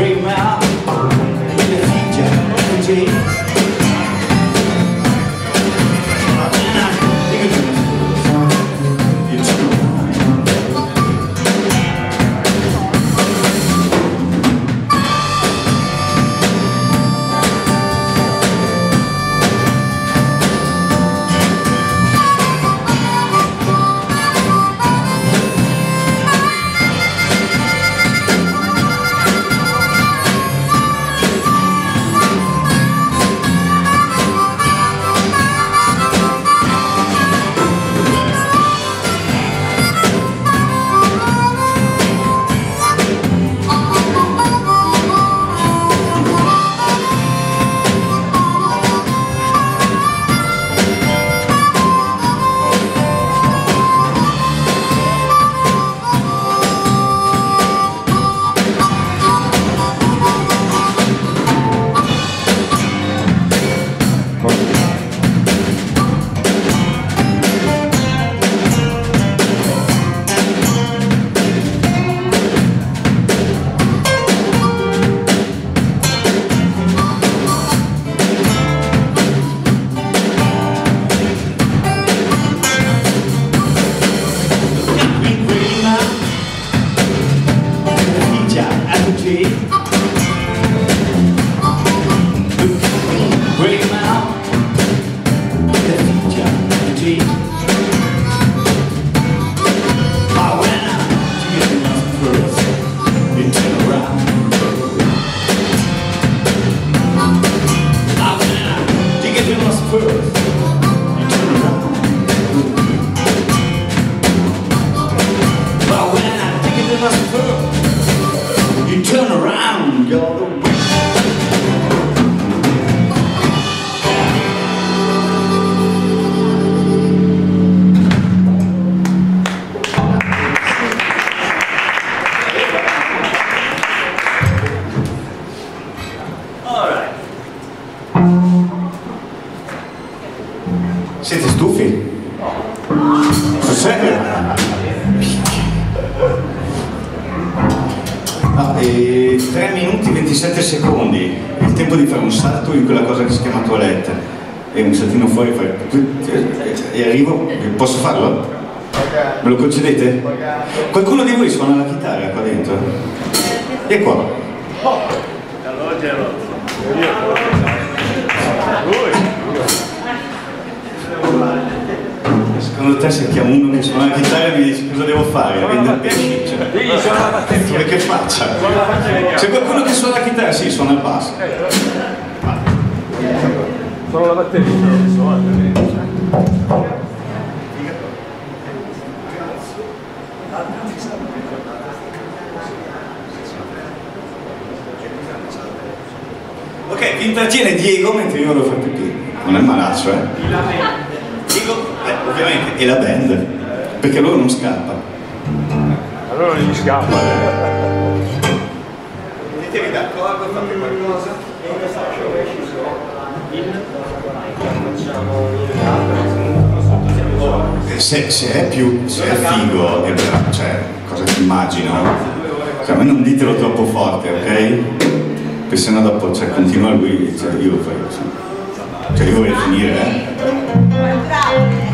bring out the future. You turn around, you're the winner. Siete stufi? Sul serio? Ah, 3 minuti e 27 secondi, il tempo di fare un salto in quella cosa che si chiama toilette e un saltino fuori e arrivo, posso farlo? Me lo concedete? Qualcuno di voi suona la chitarra qua dentro? E qua? Secondo te se chiamo uno che suona la chitarra e mi dice cosa devo fare? Vendere pesci? Cioè, che faccia? C'è qualcuno che suona la chitarra? Sì, suona il basso. Solo la batteria. Ok, vi intrattiene Diego mentre io vado a fare pipì. Non è malaccio, eh? Diego, ovviamente, e la band, perché loro non scappano. Allora non gli scappa. Mettetevi d'accordo, fate qualcosa. Se è figo, cioè, cosa ti immagino? Cioè, a me non ditelo troppo forte, ok? Perché sennò dopo continua lui, cioè io vorrei finire,